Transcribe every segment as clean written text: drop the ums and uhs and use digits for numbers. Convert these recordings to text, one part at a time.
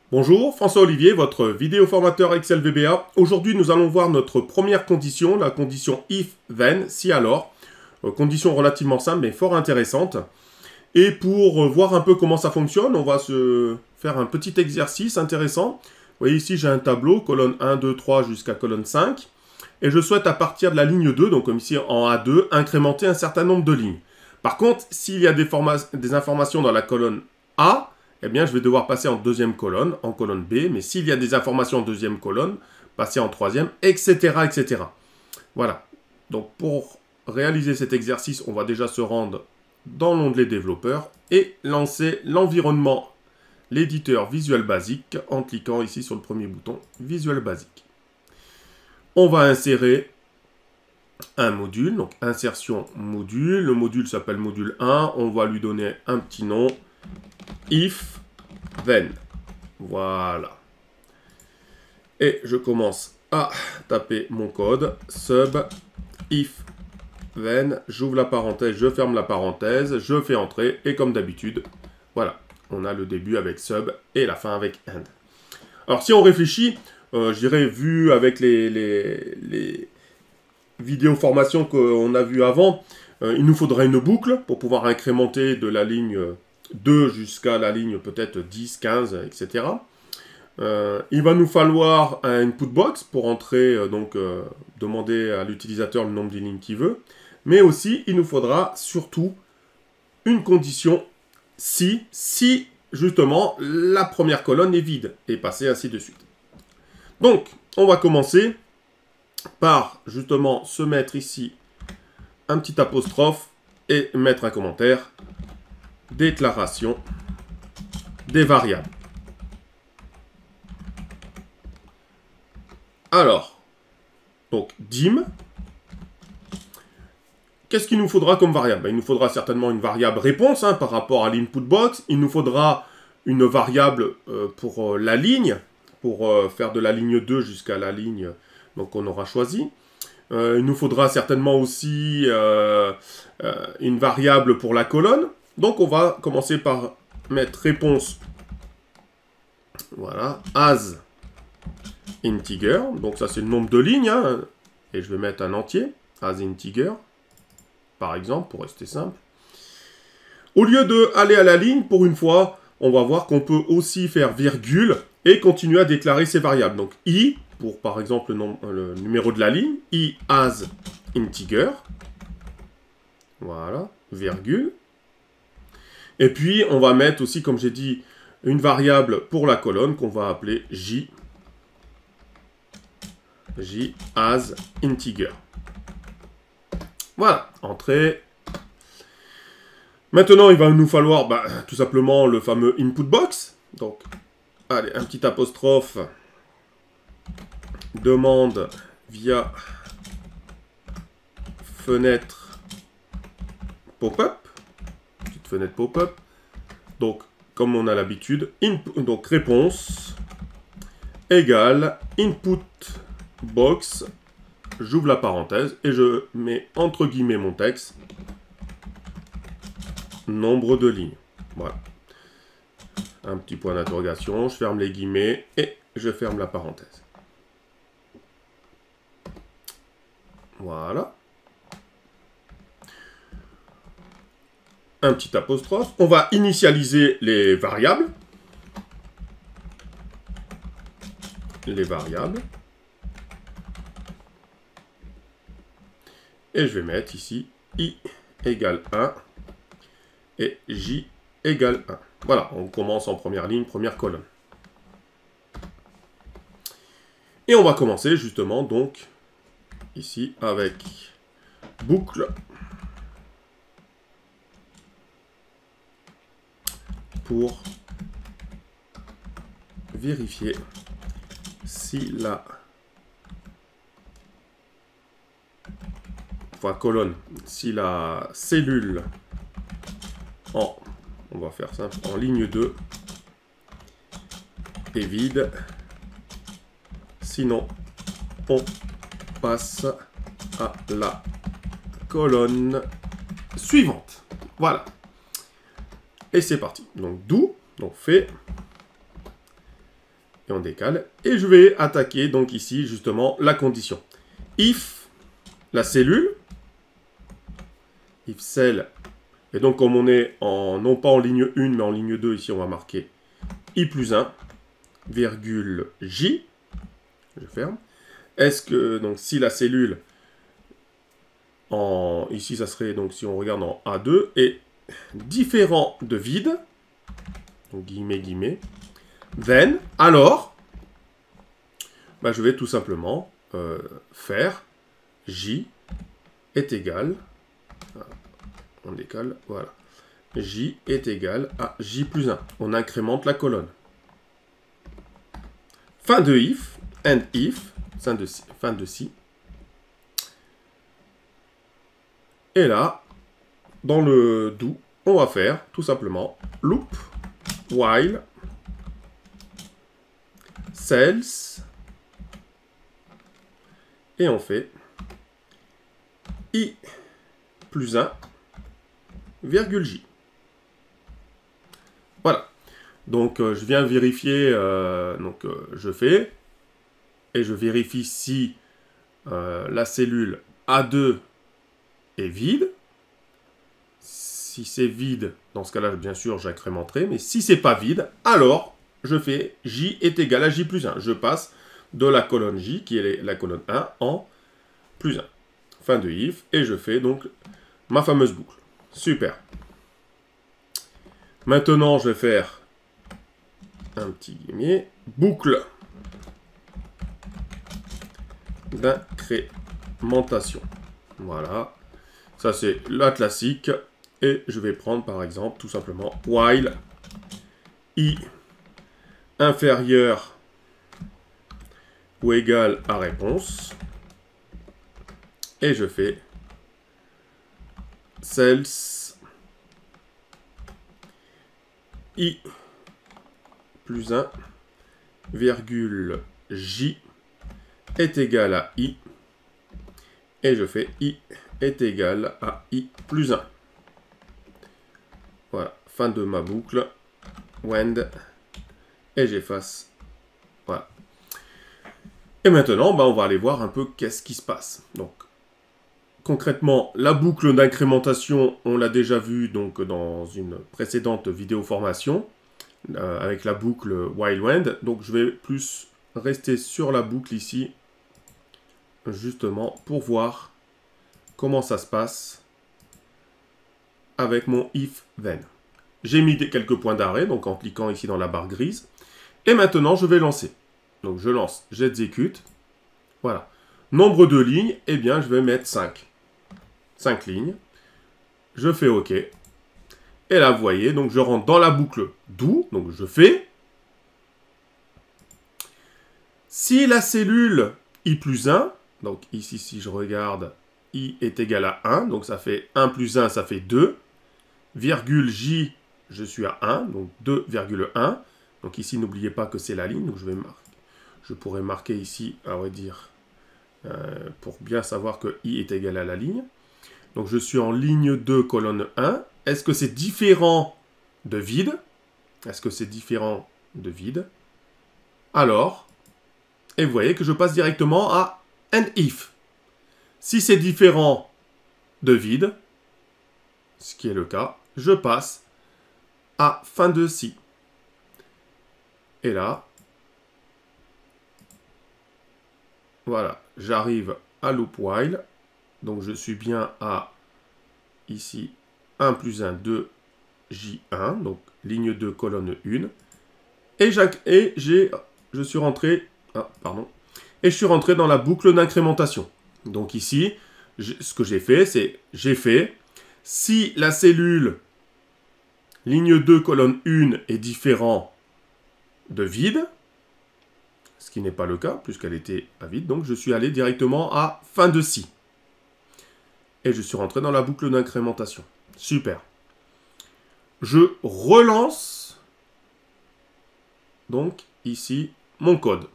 Bonjour, François Olivier, votre vidéo formateur Excel VBA. Aujourd'hui, nous allons voir notre première condition, la condition if, then, si alors. Condition relativement simple mais fort intéressante. Et pour voir un peu comment ça fonctionne, on va se faire un petit exercice intéressant. Vous voyez ici, j'ai un tableau, colonne 1, 2, 3 jusqu'à colonne 5. Et je souhaite à partir de la ligne 2, donc comme ici en A2, incrémenter un certain nombre de lignes. Par contre, s'il y a des informations dans la colonne A, eh bien, je vais devoir passer en deuxième colonne, en colonne B. Mais s'il y a des informations en deuxième colonne, passer en troisième, etc., etc. Voilà. Donc, pour réaliser cet exercice, on va déjà se rendre dans l'onglet développeur et lancer l'environnement, l'éditeur Visual Basic, en cliquant ici sur le premier bouton Visual Basic. On va insérer un module, donc insertion module. Le module s'appelle module 1. On va lui donner un petit nom. If, then. Voilà. Et je commence à taper mon code. Sub, if, then. J'ouvre la parenthèse, je ferme la parenthèse, je fais entrer. Et comme d'habitude, voilà. On a le début avec sub et la fin avec end. Alors si on réfléchit, je dirais vu avec les vidéos formation qu'on a vu avant, il nous faudrait une boucle pour pouvoir incrémenter de la ligne 2 jusqu'à la ligne peut-être 10, 15, etc. Il va nous falloir un input box pour entrer, demander à l'utilisateur le nombre de lignes qu'il veut. Mais aussi, il nous faudra surtout une condition si justement la première colonne est vide et passer ainsi de suite. Donc, on va commencer par justement se mettre ici un petit apostrophe et mettre un commentaire. Déclaration des variables. Alors, donc dim. Qu'est-ce qu'il nous faudra comme variable? Il nous faudra certainement une variable réponse par rapport à l'input box. Il nous faudra une variable pour la ligne, pour faire de la ligne 2 jusqu'à la ligne qu'on aura choisi. Il nous faudra certainement aussi une variable pour la colonne. Donc on va commencer par mettre réponse, voilà, as integer. Donc ça c'est le nombre de lignes, et je vais mettre un entier, as integer. Par exemple, pour rester simple. Au lieu d'aller à la ligne, pour une fois, on va voir qu'on peut aussi faire virgule et continuer à déclarer ces variables. Donc, i, pour par exemple le numéro de la ligne, i as integer. Voilà, virgule. Et puis, on va mettre aussi, comme j'ai dit, une variable pour la colonne qu'on va appeler j as integer. Voilà, entrée. Maintenant, il va nous falloir tout simplement le fameux input box. Donc, allez, un petit apostrophe. Demande via fenêtre pop-up. Petite fenêtre pop-up. Donc, comme on a l'habitude, donc réponse égale input box. J'ouvre la parenthèse et je mets entre guillemets mon texte. Nombre de lignes. Voilà. Un petit point d'interrogation. Je ferme les guillemets et je ferme la parenthèse. Voilà. Un petit apostrophe. On va initialiser les variables. Les variables. Et je vais mettre ici i égale 1 et j égale 1. Voilà, on commence en première ligne, première colonne. Et on va commencer justement donc ici avec boucle pour vérifier si la colonne, si la cellule on va faire simple, en ligne 2 est vide. Sinon, on passe à la colonne suivante. Voilà. Et c'est parti. Donc, do, donc fait Et on décale. Et je vais attaquer donc ici justement la condition. If la cellule, if cell, et donc comme on est en, non pas en ligne 1 mais en ligne 2, ici on va marquer i plus 1, virgule j, je ferme. Est-ce que, donc si la cellule, ici ça serait, donc si on regarde en A2, est différent de vide, donc guillemets, guillemets, then, alors, bah, je vais tout simplement faire j est égal, on décale, voilà, j est égal à j plus 1. On incrémente la colonne. Fin de if, end if, fin de si. Et là, dans le do, on va faire tout simplement loop, while, cells, et on fait i plus 1, virgule j. Voilà. Donc, je viens vérifier, je fais, et je vérifie si la cellule A2 est vide. Si c'est vide, dans ce cas-là, bien sûr, j'incrémenterai. Mais si c'est pas vide, alors je fais j est égal à j plus 1. Je passe de la colonne j, qui est la colonne 1, en plus 1. Fin de if, et je fais donc ma fameuse boucle. Super. Maintenant, je vais faire un petit guillemets, boucle d'incrémentation. Voilà. Ça, c'est la classique. Et je vais prendre, par exemple, tout simplement, while i inférieur ou égal à réponse. Et je fais cells i plus 1, virgule j est égal à i. Et je fais i est égal à i plus 1. Voilà, fin de ma boucle. Wend. Et j'efface. Voilà. Et maintenant, on va aller voir un peu qu'est-ce qui se passe. Donc, concrètement, la boucle d'incrémentation, on l'a déjà vu donc, dans une précédente vidéo formation, avec la boucle while wend. Donc, je vais plus rester sur la boucle ici, justement, pour voir comment ça se passe avec mon if then. J'ai mis quelques points d'arrêt, donc en cliquant ici dans la barre grise. Et maintenant, je vais lancer. Donc, je lance, j'exécute. Voilà. Nombre de lignes, eh bien, je vais mettre 5. 5 lignes. Je fais OK. Et là, vous voyez, donc je rentre dans la boucle do. Donc, je fais. Si la cellule i plus 1, donc ici, si je regarde, i est égal à 1. Donc, ça fait 1 plus 1, ça fait 2. Virgule j, je suis à 1. Donc, 2,1. Donc, ici, n'oubliez pas que c'est la ligne. Donc, je pourrais marquer ici, à vrai dire, pour bien savoir que i est égal à la ligne. Donc, je suis en ligne 2, colonne 1. Est-ce que c'est différent de vide? Est-ce que c'est différent de vide? Alors, et vous voyez que je passe directement à end if. Si c'est différent de vide, ce qui est le cas, je passe à fin de si. Et là, voilà, j'arrive à loop while. Donc, je suis bien à, ici, 1 plus 1, 2, J1. Donc, ligne 2, colonne 1. Et je suis rentré, et je suis rentré dans la boucle d'incrémentation. Donc, ici, ce que j'ai fait, c'est, si la cellule ligne 2, colonne 1 est différent de vide, ce qui n'est pas le cas, puisqu'elle était à vide, donc je suis allé directement à fin de si. Et je suis rentré dans la boucle d'incrémentation. Super. Je relance, donc, ici, mon code.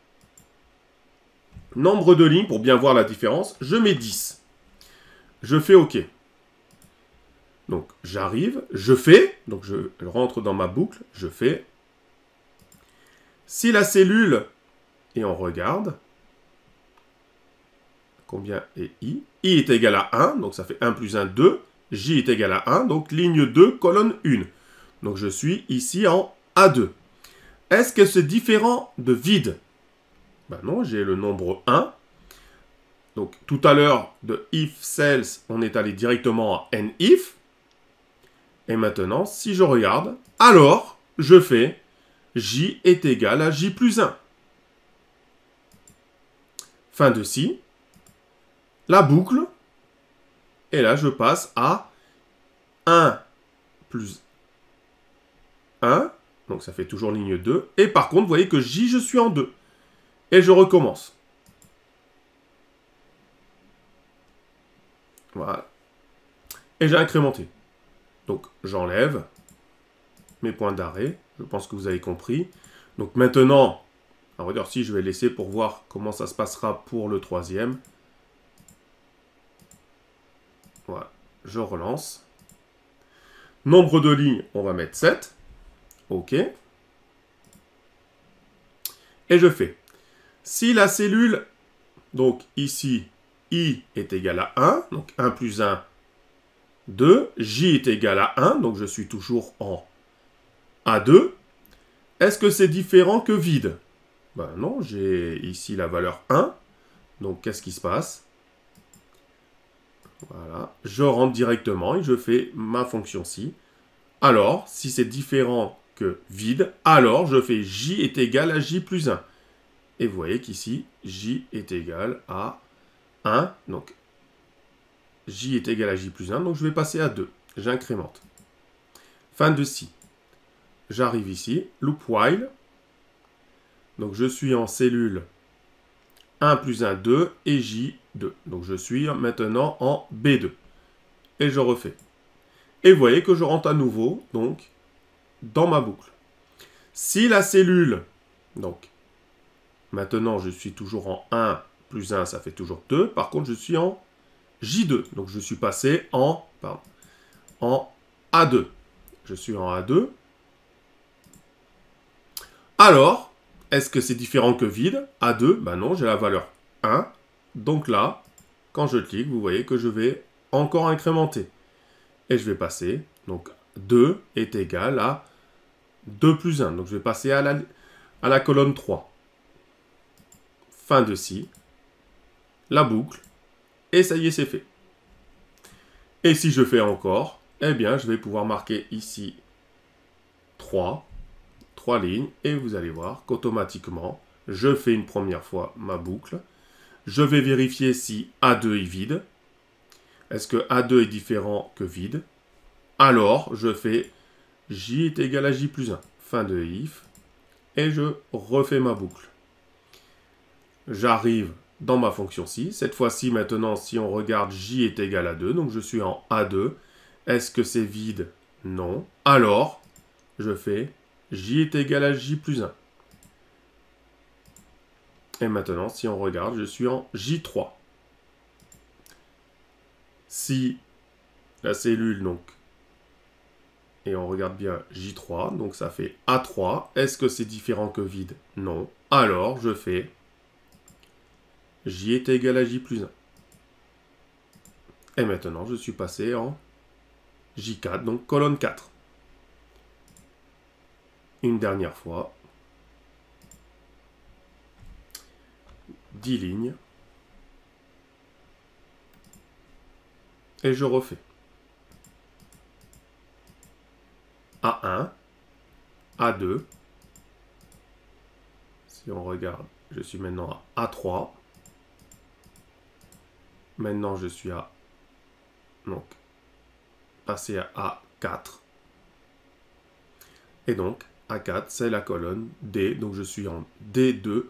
Nombre de lignes, pour bien voir la différence, je mets 10. Je fais OK. Donc, j'arrive, je fais, donc je rentre dans ma boucle, je fais. Si la cellule, et on regarde, combien est I? I est égal à 1, donc ça fait 1 plus 1, 2. J est égal à 1, donc ligne 2, colonne 1. Donc je suis ici en A2. Est-ce que c'est différent de vide? Ben non, j'ai le nombre 1. Donc tout à l'heure, de if cells, on est allé directement à NIF. Et maintenant, si je regarde, alors je fais J est égal à J plus 1. Fin de si. La boucle. Et là, je passe à 1 plus 1. Donc ça fait toujours ligne 2. Et par contre, vous voyez que J, je suis en 2. Et je recommence. Voilà. Et j'ai incrémenté. Donc j'enlève mes points d'arrêt. Je pense que vous avez compris. Donc maintenant, alors regarde, si je vais laisser pour voir comment ça se passera pour le troisième. Voilà. Je relance. Nombre de lignes, on va mettre 7. OK. Et je fais. Si la cellule, donc ici, I est égal à 1, donc 1 plus 1, 2. J est égal à 1, donc je suis toujours en A2. Est-ce que c'est différent que vide? Ben non, j'ai ici la valeur 1. Donc qu'est-ce qui se passe? Voilà, je rentre directement et je fais ma fonction ci. Alors, si c'est différent que vide, alors je fais J est égal à J plus 1. Et vous voyez qu'ici, J est égal à 1. Donc, J est égal à J plus 1. Donc, je vais passer à 2. J'incrémente. Fin de si. J'arrive ici. Loop while. Donc, je suis en cellule 1 plus 1, 2 et J2. Donc, je suis maintenant en B2. Et je refais. Et vous voyez que je rentre à nouveau, donc, dans ma boucle. Si la cellule, donc, maintenant, je suis toujours en 1 plus 1, ça fait toujours 2. Par contre, je suis en J2. Donc, je suis passé en A2. Je suis en A2. Alors, est-ce que c'est différent que vide? A2, ben non, j'ai la valeur 1. Donc là, quand je clique, vous voyez que je vais encore incrémenter. Et je vais passer, donc 2 est égal à 2 plus 1. Donc je vais passer à la colonne 3. Fin de si. La boucle. Et ça y est, c'est fait. Et si je fais encore, eh bien, je vais pouvoir marquer ici 3 lignes. Et vous allez voir qu'automatiquement, je fais une première fois ma boucle. Je vais vérifier si A2 est vide. Est-ce que A2 est différent que vide? Alors, je fais J est égal à J plus 1. Fin de if. Et je refais ma boucle. J'arrive dans ma fonction ci. Cette fois-ci, maintenant, si on regarde, J est égal à 2. Donc, je suis en A2. Est-ce que c'est vide? Non. Alors, je fais J est égal à J plus 1. Et maintenant, si on regarde, je suis en J3. Si la cellule, donc, et on regarde bien J3, donc ça fait A3. Est-ce que c'est différent que vide? Non. Alors, je fais J est égal à J plus 1. Et maintenant, je suis passé en J4, donc colonne 4. Une dernière fois. 10 lignes. Et je refais. A1, A2. Si on regarde, je suis maintenant à A3. Maintenant, je suis à, donc, passer à A4. Et donc, A4, c'est la colonne D. Donc, je suis en D2.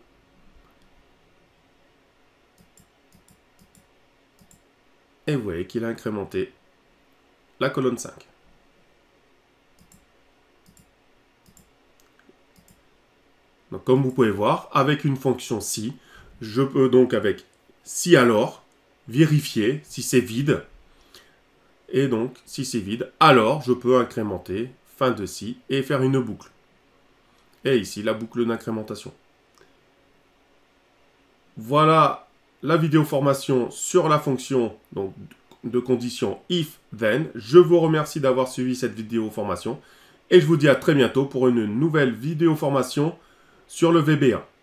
Et vous voyez qu'il a incrémenté la colonne 5. Donc, comme vous pouvez voir, avec une fonction si, je peux donc avec si alors vérifier si c'est vide. Et donc, si c'est vide, alors je peux incrémenter fin de si et faire une boucle. Et ici, la boucle d'incrémentation. Voilà la vidéo formation sur la fonction donc, de condition if then. Je vous remercie d'avoir suivi cette vidéo formation et je vous dis à très bientôt pour une nouvelle vidéo formation sur le VBA.